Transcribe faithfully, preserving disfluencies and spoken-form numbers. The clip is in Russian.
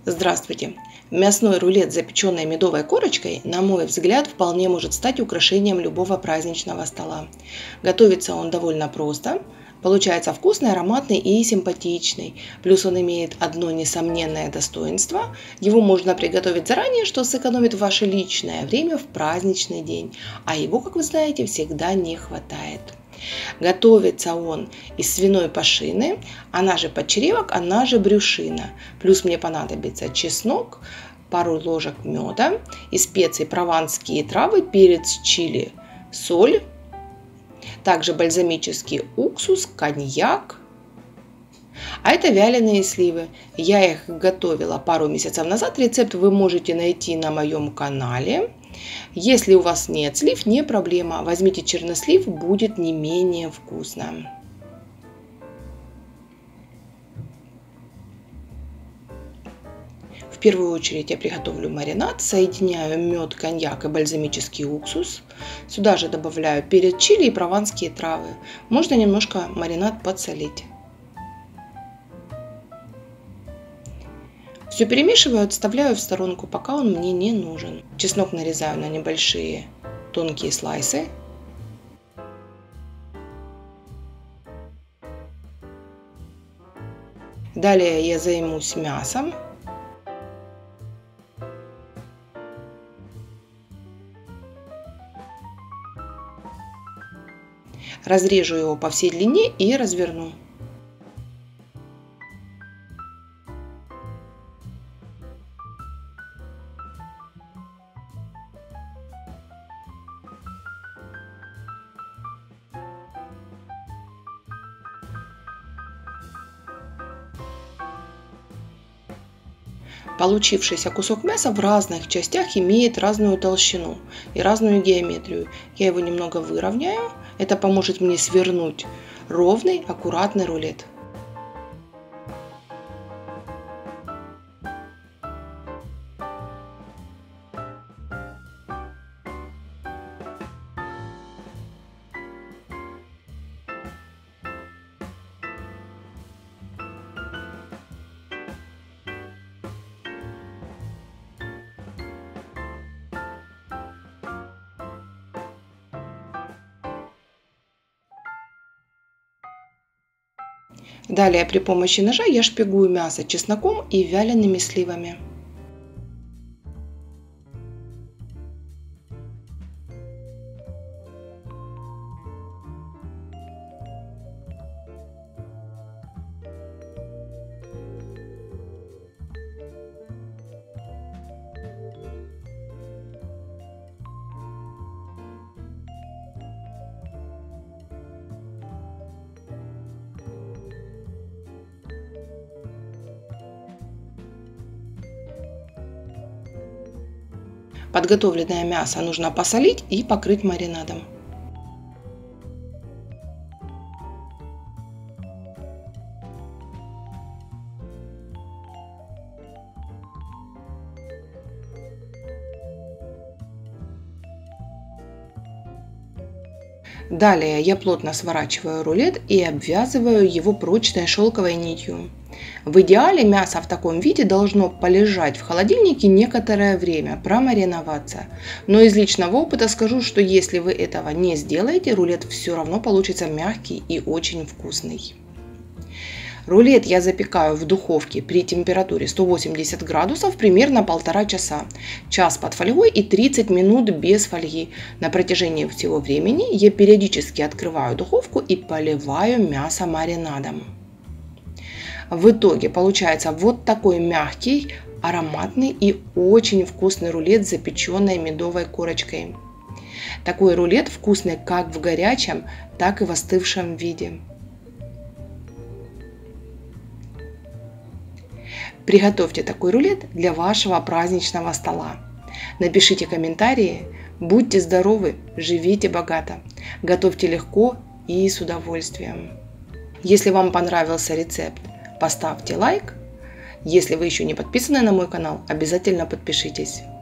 Здравствуйте! Мясной рулет с запеченной медовой корочкой, на мой взгляд, вполне может стать украшением любого праздничного стола. Готовится он довольно просто. Получается вкусный, ароматный и симпатичный. Плюс он имеет одно несомненное достоинство. Его можно приготовить заранее, что сэкономит ваше личное время в праздничный день. А его, как вы знаете, всегда не хватает. Готовится он из свиной пашины, она же подчеревок, она же брюшина. Плюс мне понадобится чеснок, пару ложек меда, из специй прованские травы, перец чили, соль, также бальзамический уксус, коньяк. А это вяленые сливы. Я их готовила пару месяцев назад. Рецепт вы можете найти на моем канале. Если у вас нет слив, не проблема. Возьмите чернослив, будет не менее вкусно. В первую очередь я приготовлю маринад. Соединяю мед, коньяк и бальзамический уксус. Сюда же добавляю перец чили и прованские травы. Можно немножко маринад подсолить. Все перемешиваю, отставляю в сторонку, пока он мне не нужен. Чеснок нарезаю на небольшие тонкие слайсы. Далее я займусь мясом. Разрежу его по всей длине и разверну. Получившийся кусок мяса в разных частях имеет разную толщину и разную геометрию. Я его немного выровняю. Это поможет мне свернуть ровный, аккуратный рулет. Далее при помощи ножа я шпигую мясо чесноком и вялеными сливами. Подготовленное мясо нужно посолить и покрыть маринадом. Далее я плотно сворачиваю рулет и обвязываю его прочной шелковой нитью. В идеале мясо в таком виде должно полежать в холодильнике некоторое время, промариноваться. Но из личного опыта скажу, что если вы этого не сделаете, рулет все равно получится мягкий и очень вкусный. Рулет я запекаю в духовке при температуре сто восемьдесят градусов примерно полтора часа. Час под фольгой и тридцать минут без фольги. На протяжении всего времени я периодически открываю духовку и поливаю мясо маринадом. В итоге получается вот такой мягкий, ароматный и очень вкусный рулет с запеченной медовой корочкой. Такой рулет вкусный как в горячем, так и в остывшем виде. Приготовьте такой рулет для вашего праздничного стола. Напишите комментарии, будьте здоровы, живите богато, готовьте легко и с удовольствием. Если вам понравился рецепт, поставьте лайк. Если вы еще не подписаны на мой канал, обязательно подпишитесь.